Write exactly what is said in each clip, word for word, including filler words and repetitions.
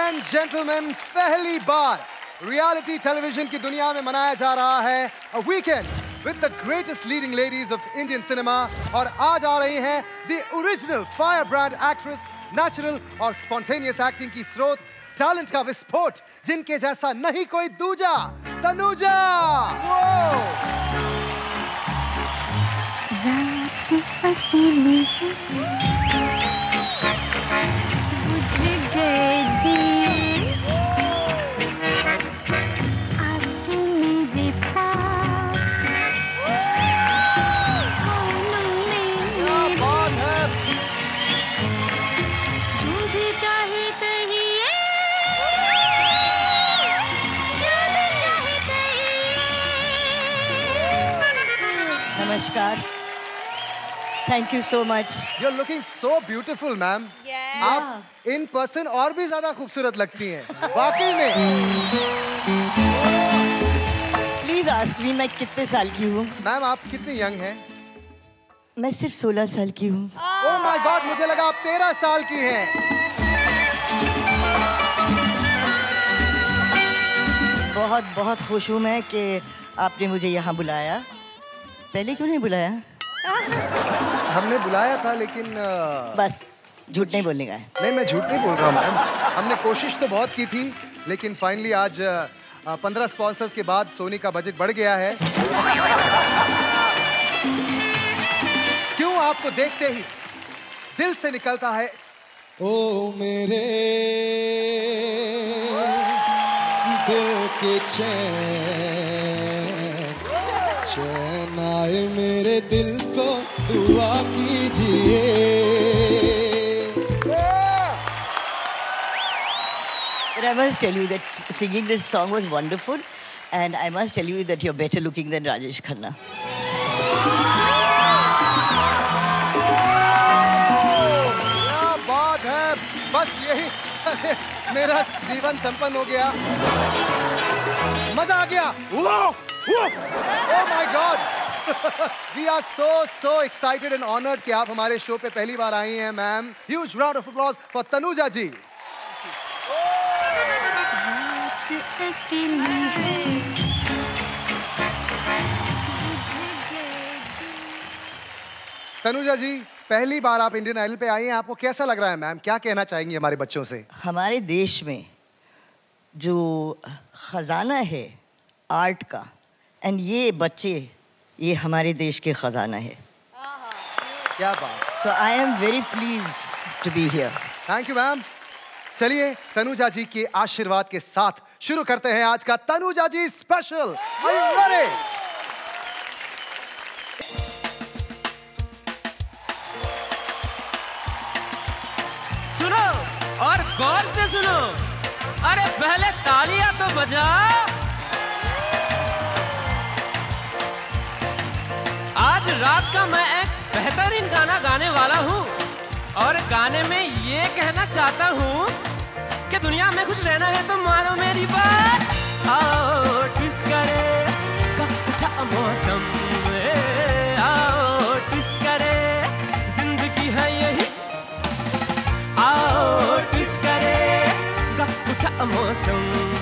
And gentleman, पहली बार reality television की दुनिया में मनाया जा रहा है a weekend with the greatest leading ladies of Indian cinema. और आज आ रही हैं the original fire brand actress, natural और स्पॉन्टेनियस एक्टिंग की स्रोत, टैलेंट का विस्फोट, जिनके जैसा नहीं कोई दूजा, तनुजा। नमस्कार, thank you so much. You are looking so beautiful ma'am. आप इन पर्सन और भी ज्यादा खूबसूरत लगती हैं वाकई में। प्लीज आस्क मी मैं कितने साल की हूँ। मैम आप कितनी यंग हैं? मैं सिर्फ सोलह साल की हूँ। ओह माय गॉड, मुझे लगा आप तेरह साल की हैं। बहुत बहुत खुश हूँ मैं कि आपने मुझे यहाँ बुलाया। पहले क्यों नहीं बुलाया? हमने बुलाया था लेकिन आ... बस झूठ नहीं बोलने का है। नहीं, मैं झूठ नहीं बोल रहा हूँ मैम। हमने कोशिश तो बहुत की थी लेकिन फाइनली आज पंद्रह स्पॉन्सर्स के बाद सोनी का बजट बढ़ गया है। क्यों आपको देखते ही दिल से निकलता है ओ मेरे दिल के चैन, चैन आए मेरे दिल को दुआ कीजिए। But I must tell you that singing this song was wonderful, and I must tell you that you're better looking than Rajesh Khanna. क्या बात है, बस यही मेरा जीवन संपन्न हो गया। मजा आ गया। Oh my God! We are so so excited and honored कि आप हमारे शो पे पहली बार आई हैं ma'am. Huge round of applause for Tanuja ji. Tanuja ji, पहली बार आप इंडियन आइडल पे आई हैं, आपको कैसा लग रहा है मैम? क्या कहना चाहेंगी हमारे बच्चों से? हमारे देश में जो खजाना है आर्ट का, एंड ये बच्चे, ये हमारे देश के खजाना है। क्या बात। So I am very pleased to be here. Thank you ma'am. चलिए तनुजा जी के आशीर्वाद के साथ शुरू करते हैं आज का Tanuja ji special. Are you ready? सुनो और गौर से सुनो, अरे पहले तालियां तो बजा। आज रात का मैं एक बेहतरीन गाना गाने वाला हूँ और गाने में ये कहना चाहता हूँ कि दुनिया में खुश रहना है तो मानो मेरी बात। आओ ट्विस्ट करे कब मौसम, आओ ट्विस्ट करे जिंदगी है यही, आओ ट्विस्ट करे कब मौसम,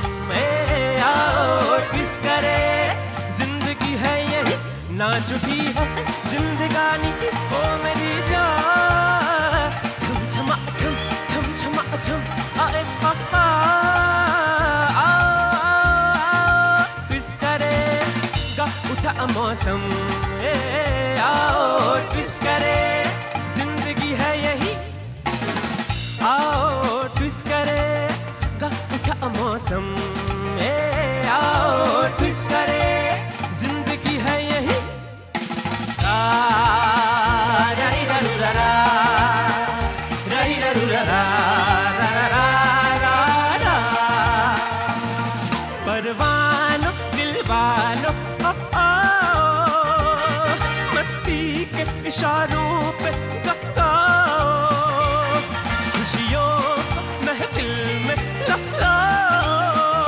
आओ ट्विस्ट करे जिंदगी है यही, ना झूठी है जिंदगानी ओ मेरी जान, छम छमा छम छम छमा छम आए पापा, ट्विस्ट करे गा उठा मौसम, आओ ट्विस्ट करे जिंदगी है यही, आओ ट्विस्ट करे गा उठा मौसम, आओ ट्विस्ट करे जिंदगी है यही। परवानो दिलवानो ओ ओ, मस्ती के इशारों पे कक्कार, खुशियों को महफिल में लगा,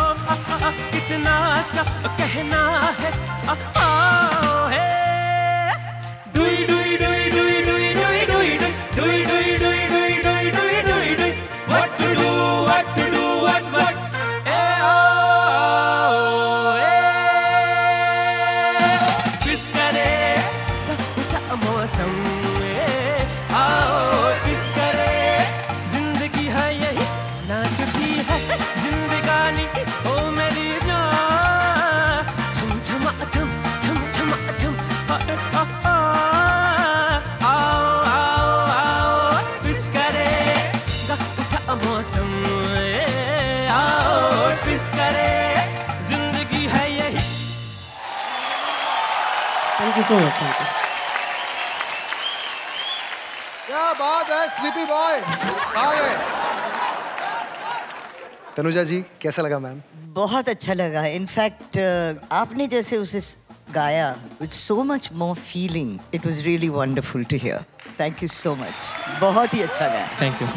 आओ आओ आओ ट्विस्ट करेगा उठा मौसम, आओ ट्विस्ट करे जिंदगी है यही। Thank you so much. Thank you. क्या बात है स्लीपी बॉय, आ गए। तनुजा जी कैसा लगा मैम? बहुत अच्छा लगा। इनफैक्ट आपने जैसे उसे गाया with so much more feeling, it was really wonderful to hear. Thank you so much, बहुत ही अच्छा गाया। Thank you.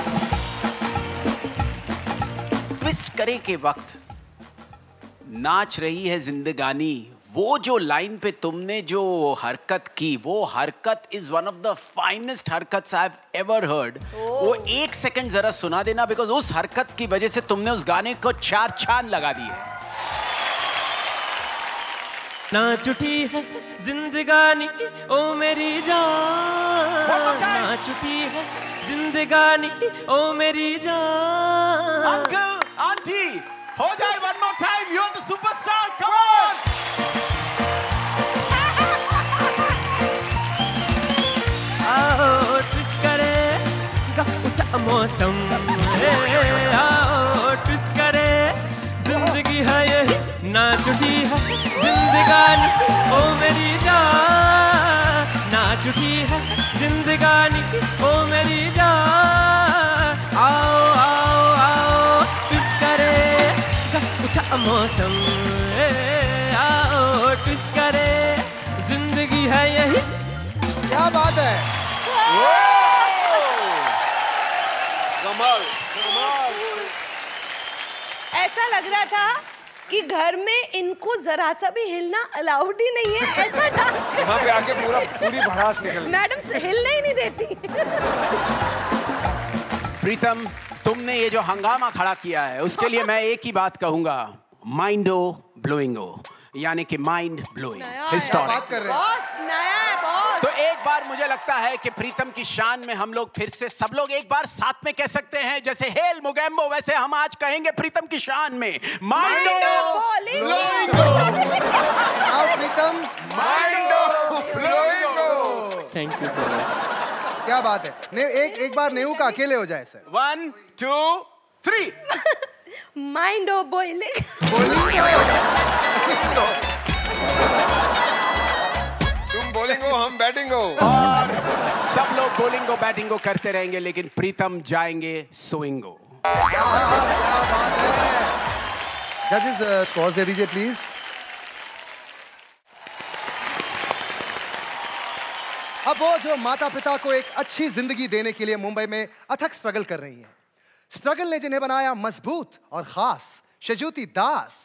ट्विस्ट करे के वक्त नाच रही है जिंदगानी, वो जो लाइन पे तुमने जो हरकत की, वो हरकत is one of the finest हरकट्स आई हैव एवर हर्ड। वो एक सेकंड जरा सुना देना, बिकॉज उस हरकत की वजह से तुमने उस गाने को चार चांद लगा दिए। नाच उठी है जिंदगानी ओ मेरी जान, नाच उठी है जिंदगानी ओ मेरी जान। अंकल आंटी हो जाए one more time, you are the superstar, come on. आओ ट्विस्ट करे उठा मौसम, आओ ट्विस्ट करे जिंदगी है यही, नाच उठी है जिंदगानी ओ मेरी जान, नाच उठी है जिंदगानी ओ मेरी जान। आओ आओ आओ ट्विस्ट करे उठा मौसम, आओ ट्विस्ट करे जिंदगी है यही। क्या बात है, कमाल कमाल। ऐसा लग रहा था कि घर में इनको जरा सा भी हिलना अलाउड ही नहीं है, ऐसा डांस यहाँ पे आके पूरा पूरी भड़ास निकल। मैडम से हिलने ही नहीं देती। प्रीतम, तुमने ये जो हंगामा खड़ा किया है उसके लिए मैं एक ही बात कहूंगा, माइंडो ब्लोइंगो, यानी कि माइंड ब्लोइंग, हिस्टोरिक। बॉस नया है बॉस। तो एक बार मुझे लगता है कि प्रीतम की शान में हम लोग फिर से सब लोग एक बार साथ में कह सकते हैं, जैसे हेल मुगेम्बो वैसे हम आज कहेंगे प्रीतम की शान में माइंडो ब्लोइंगो। आओ प्रीतम, माइंडो ब्लोइंगो। Thank you so much. क्या बात है। ने, एक एक बार नेहू का अकेले हो जाए सर। One two three. माइंडो बॉइलिंग। तुम बॉलिंग हो, हम बैटिंग हो। और सब लोग बॉलिंग बैटिंग करते रहेंगे, लेकिन प्रीतम जाएंगे सोइंगो। जजेस स्कोर्स दे दीजिए प्लीज। अब वो जो माता पिता को एक अच्छी जिंदगी देने के लिए मुंबई में अथक स्ट्रगल कर रही हैं, स्ट्रगल ने जिन्हें बनाया मजबूत और खास, संजुति दास।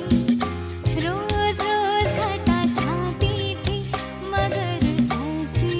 रोज रोज घटा छाती थी मगर ऐसी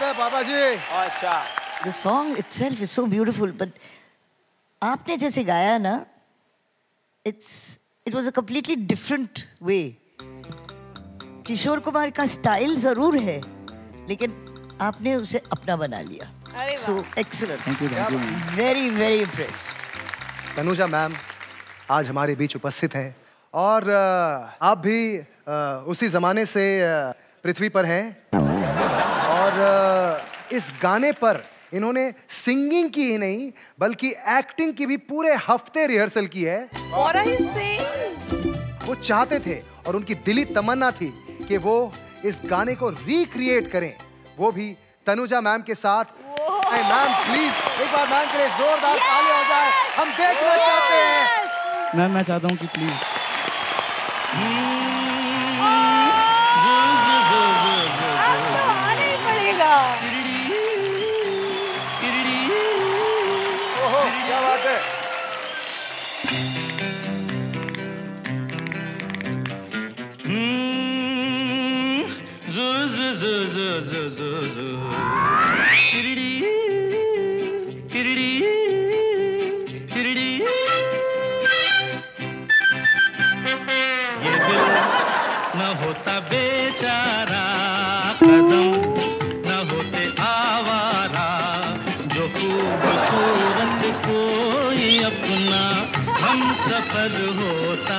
बात है पापा जी। अच्छा। The song itself is so beautiful, but आपने जैसे गाया ना, it's it was a completely different way. Kishore Kumar का स्टाइल जरूर है, लेकिन आपने उसे अपना बना लिया. So excellent. Thank you, thank you. Very, very impressed. Tanuja ma'am आज हमारे बीच उपस्थित हैं और आप भी उसी जमाने से पृथ्वी पर हैं और इस गाने पर इन्होंने सिंगिंग की ही नहीं बल्कि एक्टिंग की भी पूरे हफ्ते रिहर्सल की है। What are you saying? वो चाहते थे और उनकी दिली तमन्ना थी कि वो इस गाने को रिक्रिएट करें, वो भी तनुजा मैम के साथ। मैम प्लीज एक बार मैम के लिए जोरदार ताली हो जाए, हम देखना चाहते हैं। मैम मैं चाहता हूँ कि प्लीज आना ही पड़ेगा। ओहो क्या बात है। न होता बेचारा कदम न होते आवारा जो खूबसूरत कोई अपना हम सफर होता।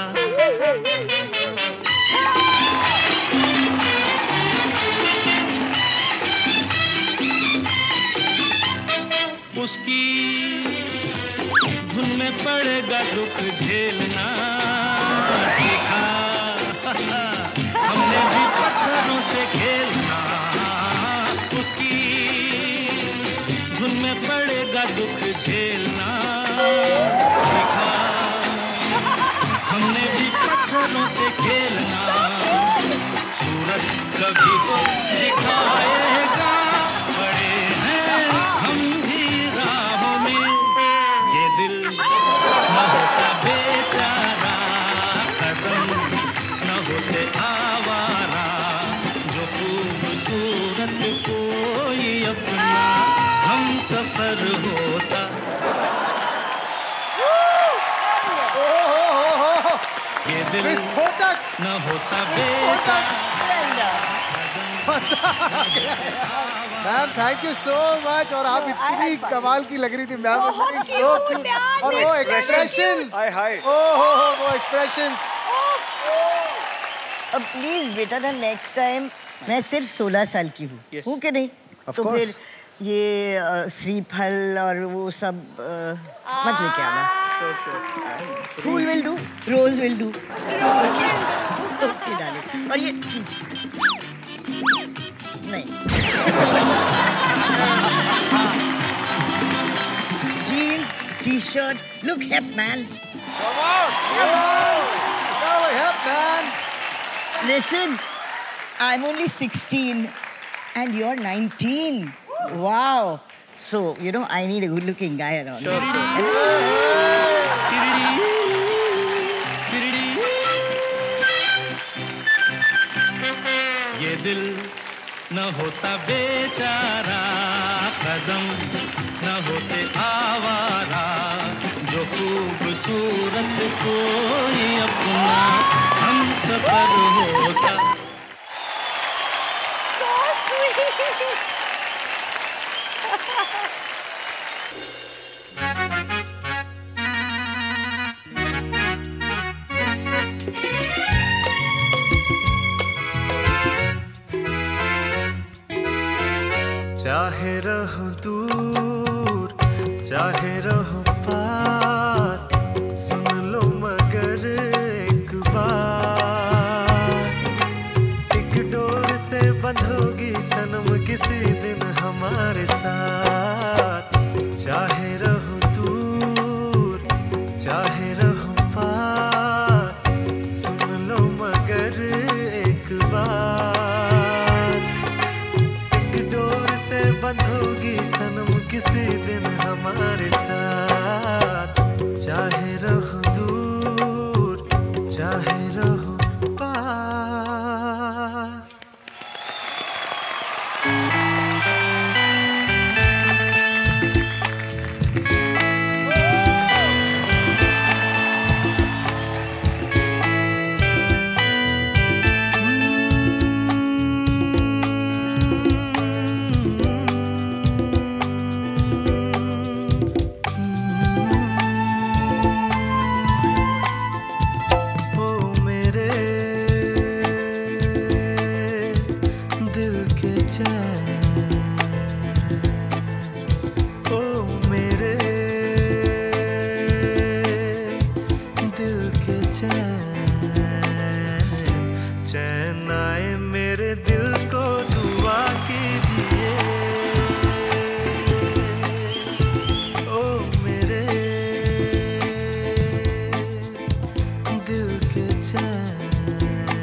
उसकी धुन में पड़ेगा दुख झेलना सीखा हमने भी पत्थरों से खेलना। उसकी धुन में पड़ेगा दुख झेलना सीखा हमने भी पत्थरों से खेलना। सूरज कभी को दिखाएगा बड़े हैं हम भी राहों में। ये दिल न होता बेचारा कदम न होते आवारा जो खूबसूरत कोई अपना हम सफर होता। ये दिल न होता बेचारा। Ma'am thank you so much और आप इतनी कमाल की लग रही थी मैम। बहुत सो cute यार, और वो एक्सप्रेशंस हाय हाय ओहो वो एक्सप्रेशंस। अब प्लीज बेटा ना नेक्स्ट टाइम मैं सिर्फ सोलह साल की हूँ yes. हूँ कि नहीं of तो course. फिर ये uh, श्रीफल और वो सब uh, मत लेके आना। फूल will do, rose will do. Okay darling. और ये प्लीज नहीं jeans T shirt look hip man. Listen, I'm only sixteen and you're nineteen. Wow. So, you know, I need a good-looking guy around. Sure, sure. ये दिल न होता बेचारा कदम न होते आवारा जो खूबसूरत कोई अपना हम सफर होता। So sweet. चाहे रहो दूर चाहे रहो पास सुन लो मगर एक बार एक डोर से बंधोगी सनम किसी दिन हमारे साथ। चाहे रहो दूर चाहे रहो पास सुन लो मगर एक बार एक डोर से बंधोगी सनम किसी दिन हमारे साथ। चैन चैन आए मेरे दिल को दुआ कीजिए ओ मेरे दिल के चैन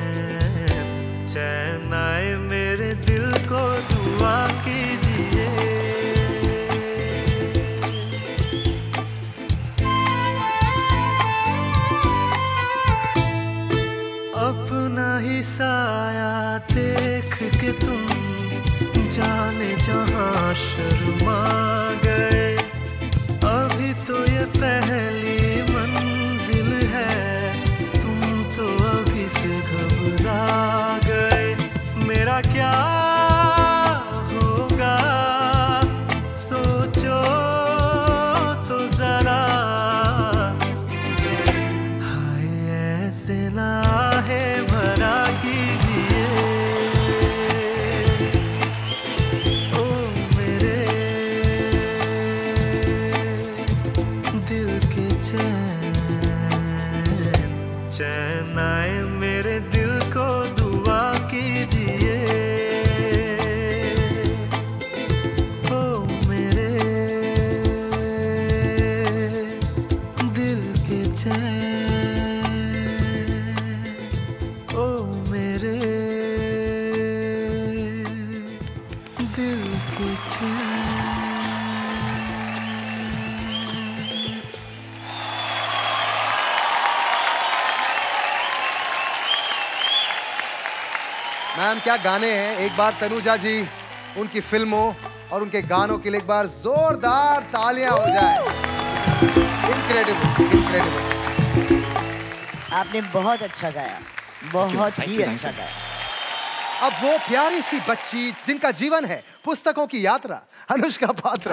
चैन आए मेरे दिल को दुआ कीजिए अपना ही साया देख के तुम जाने जहां शर्मा गए अभी तो ये पहली मंजिल है तुम तो अभी से घबरा गए मेरा क्या होगा सोचो तो जरा हाय ऐसे ना है भरा कीजिए ओ मेरे दिल के चैन चैन आए मेरे दिल को दुआ कीजिए ओ मेरे दिल के चैन ओ मेरे दिल के चैन मैम क्या गाने हैं। एक बार तनुजा जी उनकी फिल्मों और उनके गानों के लिए एक बार जोरदार तालियां हो जाए। Incredible incredible. आपने बहुत अच्छा गाया, बहुत ही अच्छा गाया। अब वो प्यारी सी बच्ची जिनका जीवन है पुस्तकों की यात्रा, अनुष्का पात्रा।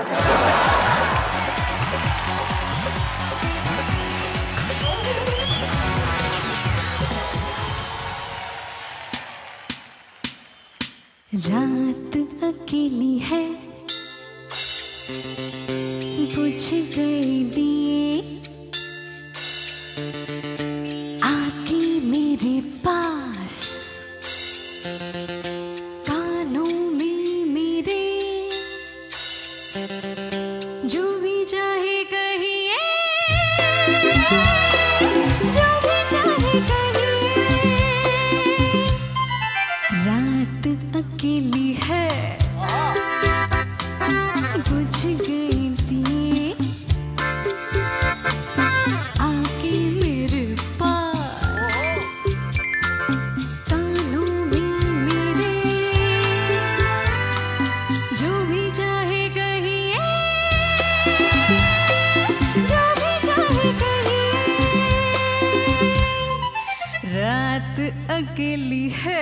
रात अकेली है बुझ गए दिए आके मेरे पास कानों में मेरे जो भी चाहे कहिए जो भी चाहे कहिए रात अकेली है बुझ गई दिए आके मेरे पास कानों में मेरे जो भी चाहे कहिए जो भी चाहे कहिए रात अकेली है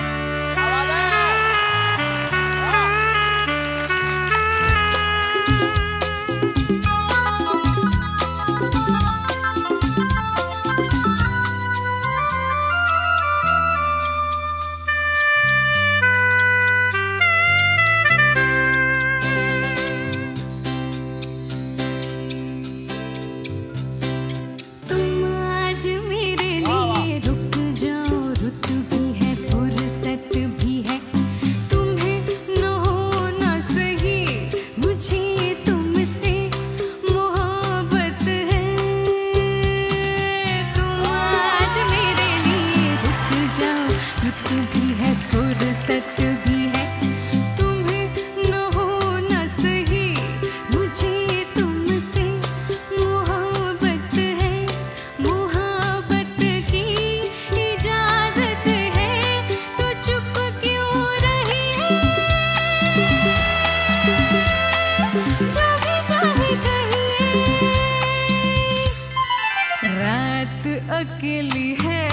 अकेली है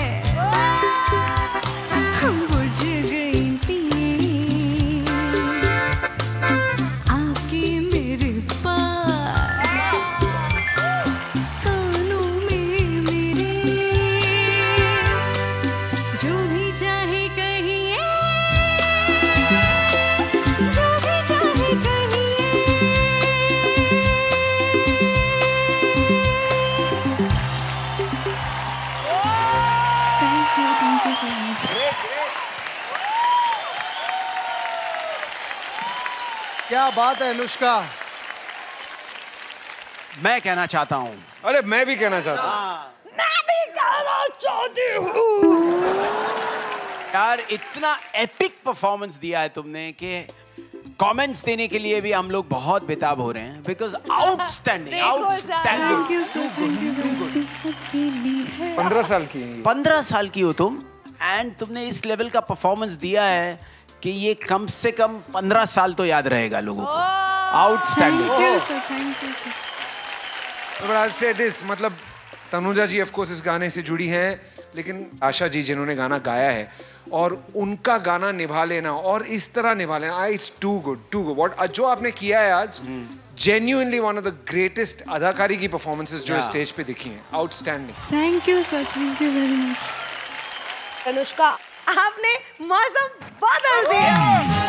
बुझ गई थी आके मेरे पास कानों में मेरे जो भी चाहे कहिए जो भी चाहे कहिए you, thank you so much. क्या बात है अनुष्का। मैं कहना चाहता हूँ। अरे मैं भी कहना चाहता हूँ। मैं भी कहना चाहती हूँ। यार इतना एपिक परफॉर्मेंस दिया है तुमने कि कमेंट्स देने के लिए भी हम लोग बहुत बेताब हो रहे हैं बिकॉज आउटस्टैंडिंग आउटस्टैंडिंग पंद्रह साल की पंद्रह साल की हो तुम एंड तुमने इस लेवल का परफॉर्मेंस दिया है कि ये कम से कम पंद्रह साल तो याद रहेगा लोगों को। Outstanding. But I'll say this, मतलब तनुजा जी ऑफ कोर्स इस गाने से जुड़ी हैं, लेकिन आशा जी जिन्होंने गाना गाया है और उनका गाना निभा लेना और इस तरह निभा लेना, it's too good too good. What जो आपने किया है आज, genuinely one of the greatest अदाकारी की परफॉर्मेंसेस जो स्टेज पे दिखी हैं। Outstanding. Thank you sir, thank you very much. Anushka, आपने मौसम बदल दिया।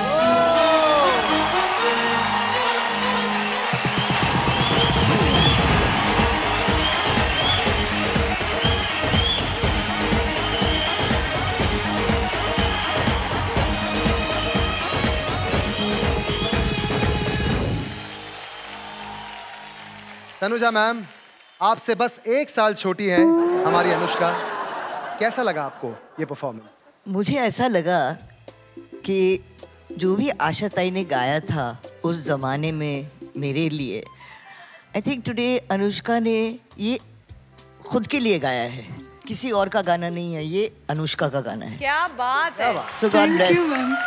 तनुजा मैम, आपसे बस एक साल छोटी है हमारी अनुष्का। कैसा लगा आपको ये परफॉर्मेंस? मुझे ऐसा लगा कि जो भी आशा ताई ने गाया था उस ज़माने में मेरे लिए, आई थिंक टुडे अनुष्का ने ये खुद के लिए गाया है, किसी और का गाना नहीं है, ये अनुष्का का गाना है। क्या बात है। So God bless.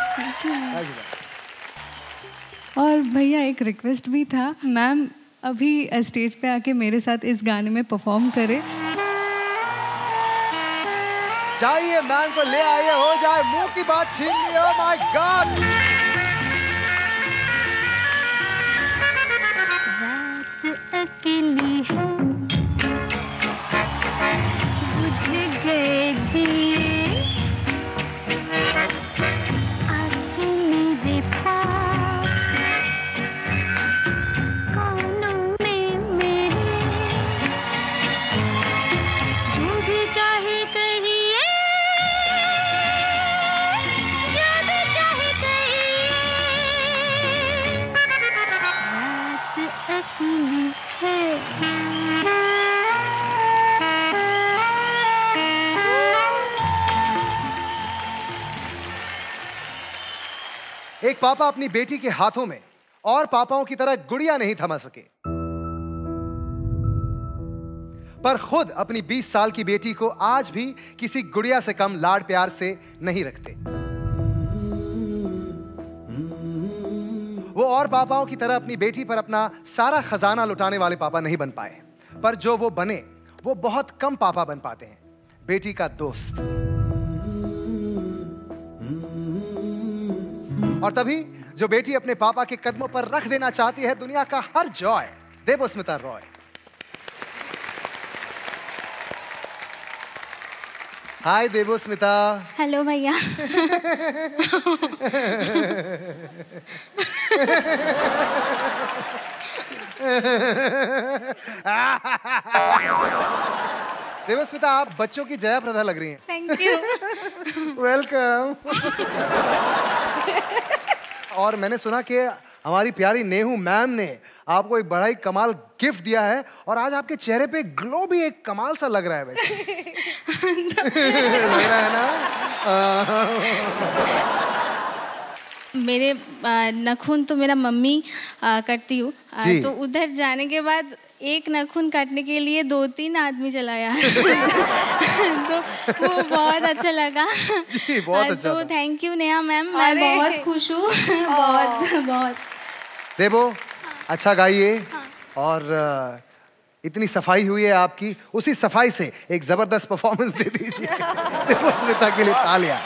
और भैया एक रिक्वेस्ट भी था, मैम अभी स्टेज पे आके मेरे साथ इस गाने में परफॉर्म करे। जाइए मैम को ले आइए, हो जाए मुंह की बात छीन ली। ओह माय गॉड। रात अकेली है, बुझ गए दिए, आके मेरे पास, कानों में मेरे, जो भी चाहे कहिए, जो भी चाहे कहिए, रात अकेली है। एक पापा अपनी बेटी के हाथों में और पापाओं की तरह गुड़िया नहीं थमा सके, पर खुद अपनी बीस साल की बेटी को आज भी किसी गुड़िया से कम लाड प्यार से नहीं रखते। वो और पापाओं की तरह अपनी बेटी पर अपना सारा खजाना लुटाने वाले पापा नहीं बन पाए, पर जो वो बने वो बहुत कम पापा बन पाते हैं। बेटी का दोस्त। और तभी जो बेटी अपने पापा के कदमों पर रख देना चाहती है दुनिया का हर joy, Devasmita Roy. Hi Devasmita. Hello भैया। देवस्मिता, आप बच्चों की जया प्रदा लग रही हैं। Thank you. वेलकम। और मैंने सुना कि हमारी प्यारी नेहू मैम ने आपको एक बड़ा ही कमाल गिफ्ट दिया है और आज आपके चेहरे पे ग्लो भी एक कमाल सा लग रहा है। वैसे लग रहा है ना? मेरे नाखून तो मेरा मम्मी आ, करती हूँ, तो उधर जाने के बाद एक नाखून काटने के लिए दो तीन आदमी चलाया। तो वो बहुत अच्छा लगा। बहुत अच्छा। तो थैंक यू नेहा मैम, मैं बहुत खुश हूँ। बहुत बहुत। देवो, अच्छा गाइए। और इतनी सफाई हुई है आपकी, उसी सफाई से एक जबरदस्त परफॉर्मेंस दे दीजिए देवस्मिता के लिए। तालियां।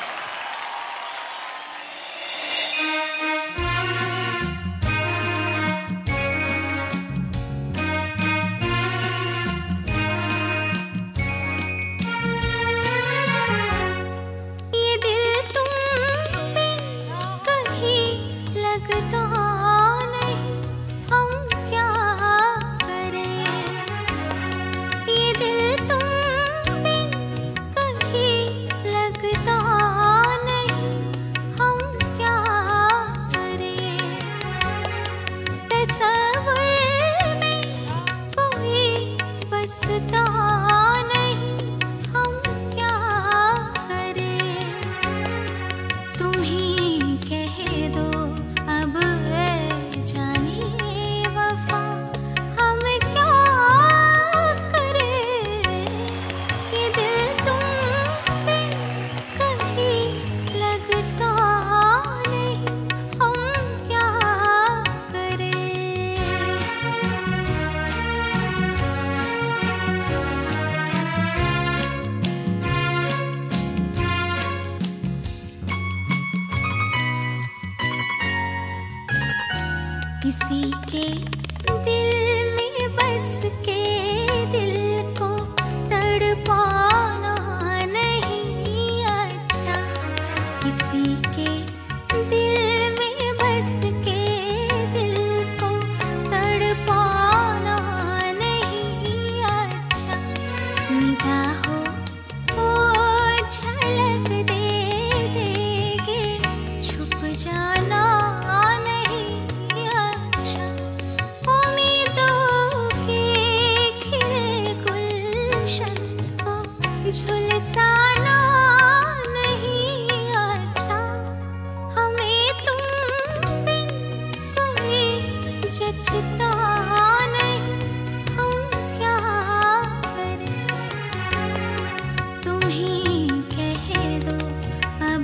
किसी के दिल में बस के दिल को तड़पाना नहीं अच्छा, किसी के दिल में बस के दिल को तड़पाना नहीं अच्छा, निगाहों को झलक दे देगे छुप जाना नहीं अच्छा, उम्मीदों के खिले गुलशन को झुलसाना नहीं अच्छा, हमें तुम बिन कोई जचता नहीं, हम क्या करें, तुम ही कह दो अब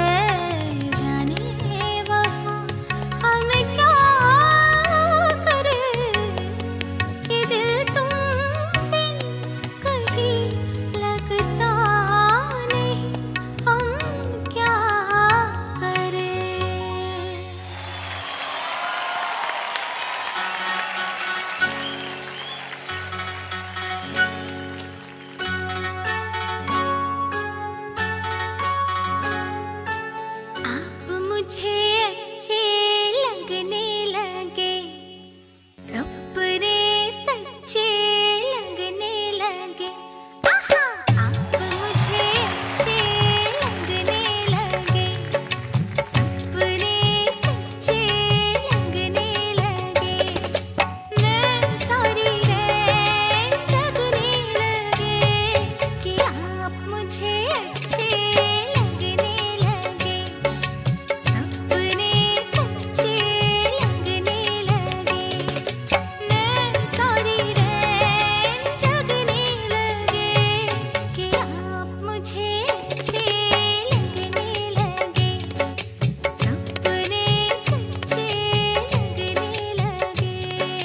जाने वफा, हम क्या करें, ये दिल तुम बिन कहीं लगता नहीं, हम क्या करें। आप मुझे अच्छे लगने लगे, सपने सच्चे लगने लगे, आहा! आप मुझे अच्छे लगने लगे, सपने सच्चे लगने लगे, मैं सारी रात जगने लगे कि आप मुझे अच्छे लगने लगे, सपने सच्चे लगने लगे, मैं सारी रात जगने लगे कि आप मुझे अच्छे लगने लगे, सपने सच्चे लगने लगे।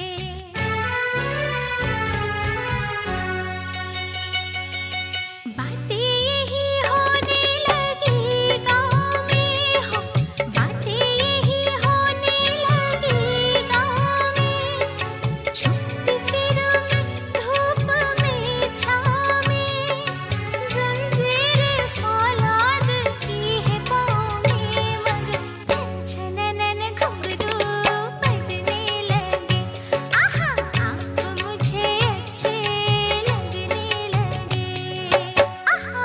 बातें यही होने लगी गाँव में हो, बातें यही होने लगी गाँव में, छुपती फिरूं मैं धूप में छाँव में, ज़ंज़ीरें फौलाद की है पाँव में, मगर छन छननन घुंघरू बजने लगे, आहा! आप मुझे अच्छे लगने लगे, आहा!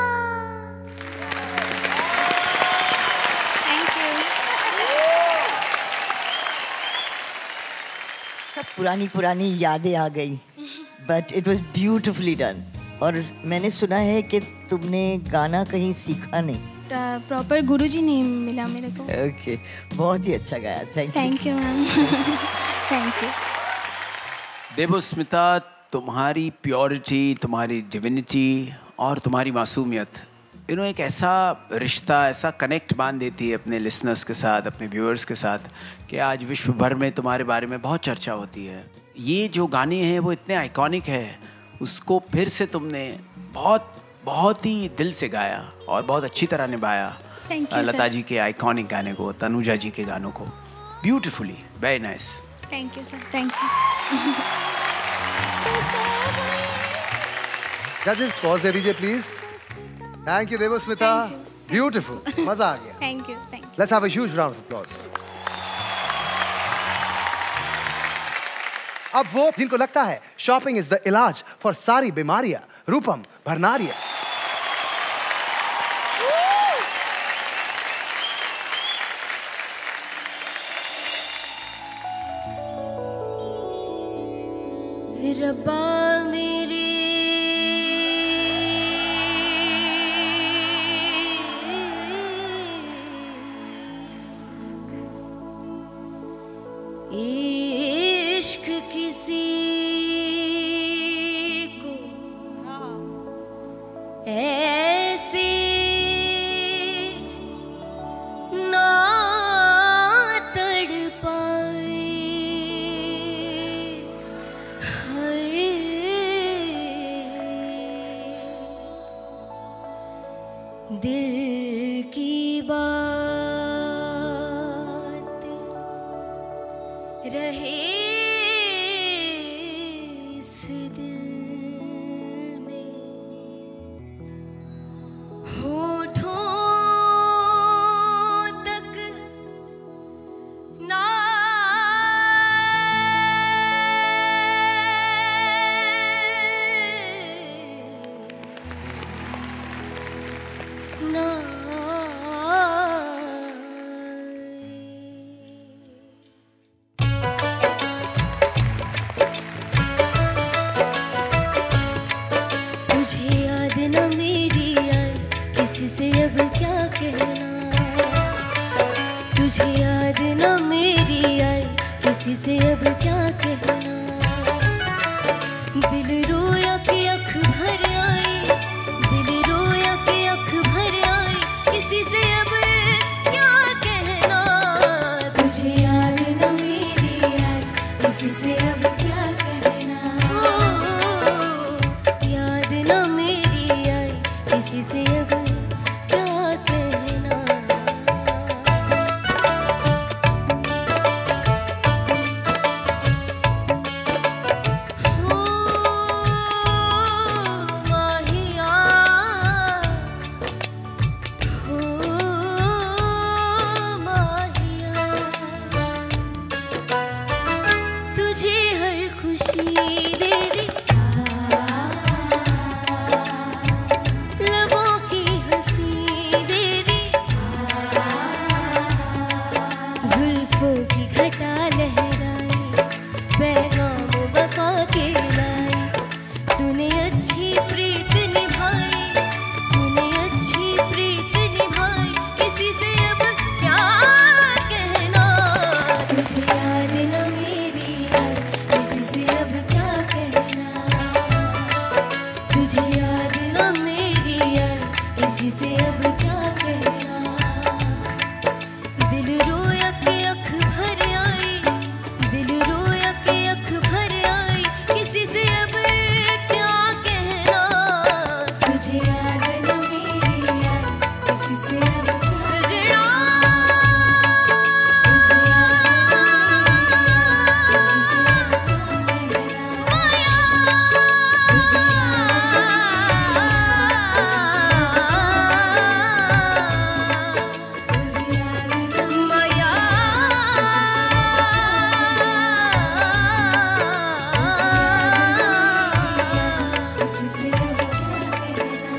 Thank you. सब पुरानी पुरानी यादें आ गई, but it was beautifully done. और मैंने सुना है कि तुमने गाना कहीं सीखा नहीं। प्रॉपर गुरुजी नहीं मिला मेरे को। ओके, बहुत ही अच्छा गाया, thank you. Thank you ma'am. Thank you. Devasmita, तुम्हारी प्योरिटी, तुम्हारी डिविनिटी और तुम्हारी मासूमियत, यू नो एक ऐसा रिश्ता, ऐसा कनेक्ट बांध देती है अपने लिसनर्स के साथ, अपने व्यूअर्स के साथ, कि आज विश्व भर में तुम्हारे बारे में बहुत चर्चा होती है। ये जो गाने हैं वो इतने आइकॉनिक है, उसको फिर से तुमने बहुत बहुत ही दिल से गाया और बहुत अच्छी तरह निभाया। Thank you, Lata sir. जी के आइकॉनिक गाने को, तनुजा जी के गानों को, beautifully, very nice. Thank you sir. Thank you. जजेस पॉज दे दीजिए please. Thank you Devasmita, beautiful, मजा आ गया। Thank you. Thank you. Let's have a huge round of applause. अब वो जिनको लगता है शॉपिंग इज द इलाज फॉर सारी बीमारियां, रूपम भरनारिया। रब्बा मेरे इश्क किसी को ऐसे ना तड़पाए, हाय दिल की बात रहे किसी से अब क्या कहना। हो माहिया, हो माहिया, तुझे हर खुशी दे दी, लबों की हंसी दे दी, जुल्फों की घटा लहराई, पैगाम वफा के लाई, तूने अच्छी प्रीत निभाई, तूने अच्छी प्रीत निभाई, किसी से अब क्या कहना। तुझे याद न मेरी याद, किसी से अब क्या कहना। तुझे याद न मेरी याद, किसी से अब क्या कहना। दिल रोया के अख भर आई, दिल रोया के अख भर आई, किसी से अब क्या कहना। तुझे याद न मेरी याद, किसी से अब सजना। तुझे याद न मेरी याद, किसी से अब क्या कहना। माया, तुझे तुझे याद न माया, किसी से अब क्या कहना।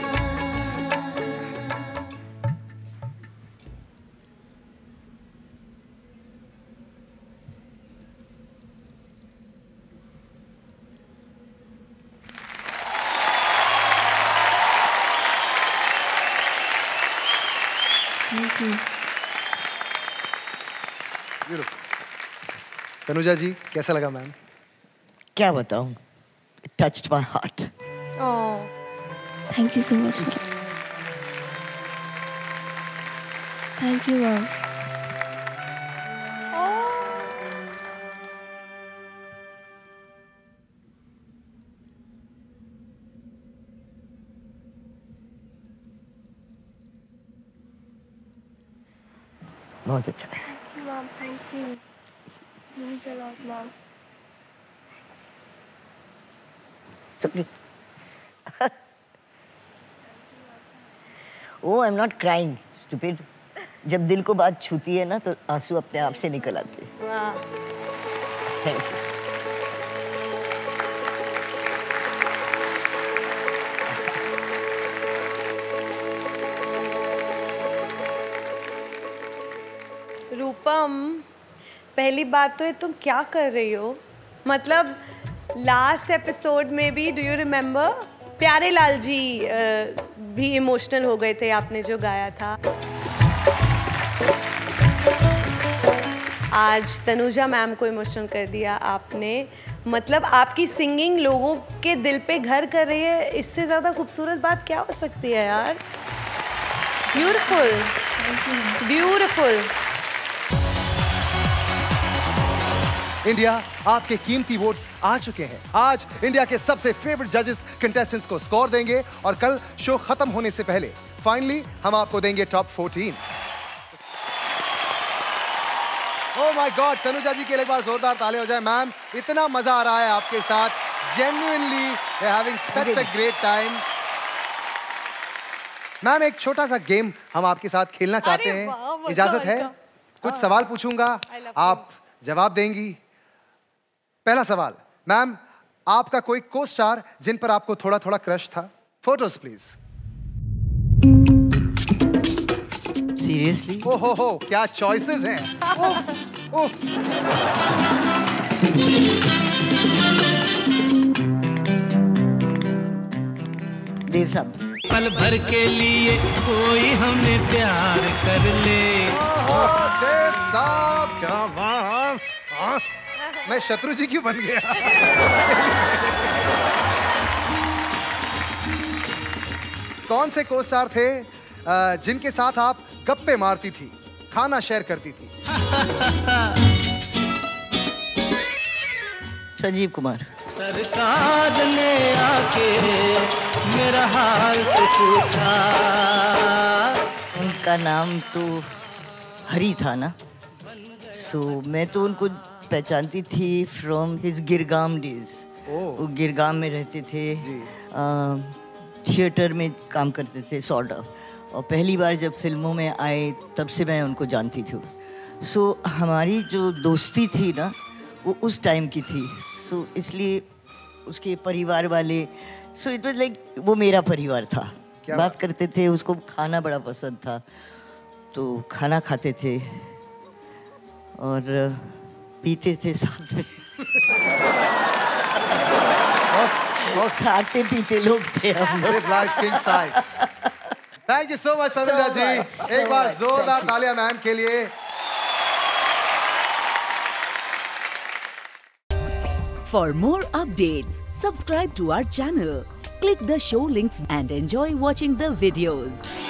Beautiful. तनुजा जी कैसा लगा मैम? क्या बताऊं? It touched my heart. Oh. Thank you so much. Thank you, ma'am. बहुत अच्छा है। Thank you, ma'am. Thank you. Means a lot, ma'am. It's okay. Oh, I'm not crying, stupid. जब दिल को बात छूती है ना तो आंसू अपने आप से निकल आते हैं। वाह। Thank you. रूपम, पहली बात तो ये तुम क्या कर रही हो? मतलब लास्ट एपिसोड में भी, do you remember, Pyarelal ji अ, भी इमोशनल हो गए थे आपने जो गाया था। आज तनुजा मैम को इमोशनल कर दिया आपने। मतलब आपकी सिंगिंग लोगों के दिल पे घर कर रही है, इससे ज़्यादा खूबसूरत बात क्या हो सकती है यार। Beautiful, beautiful. इंडिया, आपके कीमती वोट्स आ चुके हैं। आज इंडिया के सबसे फेवरेट जजेस कंटेस्टेंट्स को स्कोर देंगे और कल शो खत्म होने से पहले फाइनली हम आपको देंगे टॉप चौदह। Oh my God, Tanuja ji के लिए एक बार जोरदार ताले हो जाए। मैम, इतना मजा आ रहा है आपके साथ, genuinely we are having such a great time. Ma'am, एक छोटा सा गेम हम आपके साथ खेलना चाहते अरे हैं, वाह, मजा इजाजत है? आएगा। कुछ सवाल पूछूंगा, आप जवाब देंगी। पहला सवाल, मैम, आपका कोई को स्टार जिन पर आपको थोड़ा थोड़ा क्रश था? Photos please. Seriously? ओ हो हो, क्या चॉइसेस हैं। उफ, उफ। देव साहब। पल भर के लिए कोई हमें प्यार कर ले। ओहो, देव साहब, क्या बात। हाँ? मैं शत्रु जी क्यों बन गया? कौन से को स्टार थे अ, जिनके साथ आप गप्पे मारती थी, खाना शेयर करती थी? संजीव कुमार। सरकार ने आके मेरा हाल तो पूछा। उनका नाम तो हरी था ना, सो so, मैं तो उनको पहचानती थी फ्रॉम हिज गिरगाम डेज। वो गिरगाम में रहते थे, थिएटर में काम करते थे सॉर्ट ऑफ, और पहली बार जब फिल्मों में आए तब से मैं उनको जानती थी। सो so, हमारी जो दोस्ती थी ना वो उस टाइम की थी, सो so, इसलिए उसके परिवार वाले, सो इट वाज लाइक वो मेरा परिवार था। बात, बात करते थे, उसको खाना बड़ा पसंद था तो खाना खाते थे और पीते थे साथ में। बस बस खाते पीते लोग थे हम लोग। Live life king size. Thank you so much Samita जी। एक बार जोरदार तालियां मैम के लिए। For more updates, subscribe to our channel, click the show links and enjoy watching the videos.